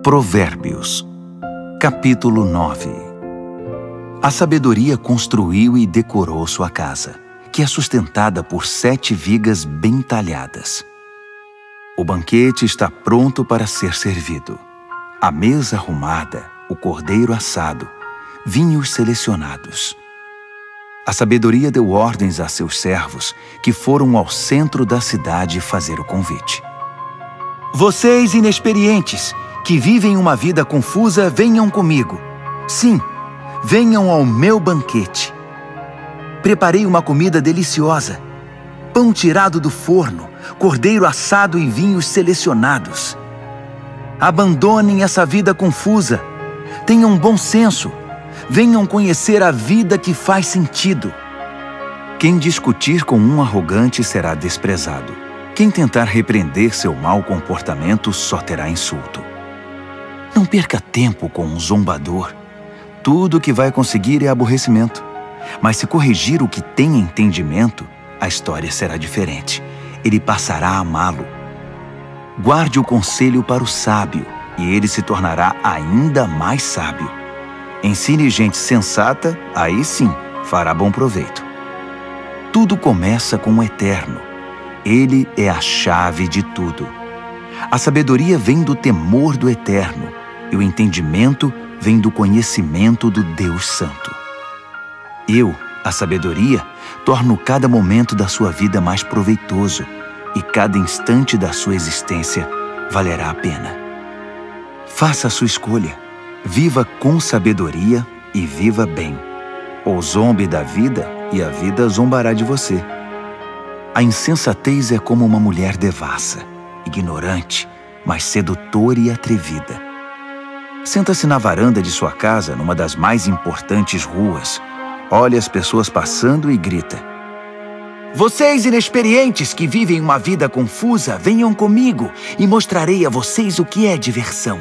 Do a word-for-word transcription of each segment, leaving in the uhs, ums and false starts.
Provérbios, capítulo nove. A sabedoria construiu e decorou sua casa, que é sustentada por sete vigas bem talhadas. O banquete está pronto para ser servido. A mesa arrumada, o cordeiro assado, vinhos selecionados. A sabedoria deu ordens a seus servos, que foram ao centro da cidade fazer o convite. Vocês inexperientes, que vivem uma vida confusa, venham comigo. Sim, venham ao meu banquete. Preparei uma comida deliciosa. Pão tirado do forno, cordeiro assado e vinhos selecionados. Abandonem essa vida confusa. Tenham bom senso. Venham conhecer a vida que faz sentido. Quem discutir com um arrogante será desprezado. Quem tentar repreender seu mau comportamento só terá insulto. Não perca tempo com um zombador. Tudo o que vai conseguir é aborrecimento. Mas se corrigir o que tem entendimento, a história será diferente. Ele passará a amá-lo. Guarde o conselho para o sábio, e ele se tornará ainda mais sábio. Ensine gente sensata, aí sim fará bom proveito. Tudo começa com o Eterno. Ele é a chave de tudo. A sabedoria vem do temor do Eterno, e o entendimento vem do conhecimento do Deus Santo. Eu, a sabedoria, torno cada momento da sua vida mais proveitoso, e cada instante da sua existência valerá a pena. Faça a sua escolha. Viva com sabedoria e viva bem. Ou zombe da vida e a vida zombará de você. A insensatez é como uma mulher devassa, ignorante, mas sedutora e atrevida. Senta-se na varanda de sua casa, numa das mais importantes ruas. Olha as pessoas passando e grita: vocês inexperientes que vivem uma vida confusa, venham comigo e mostrarei a vocês o que é diversão.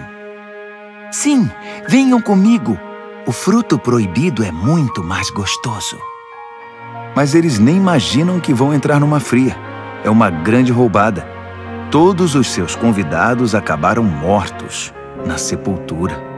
Sim, venham comigo. O fruto proibido é muito mais gostoso. Mas eles nem imaginam que vão entrar numa fria. É uma grande roubada. Todos os seus convidados acabaram mortos na sepultura.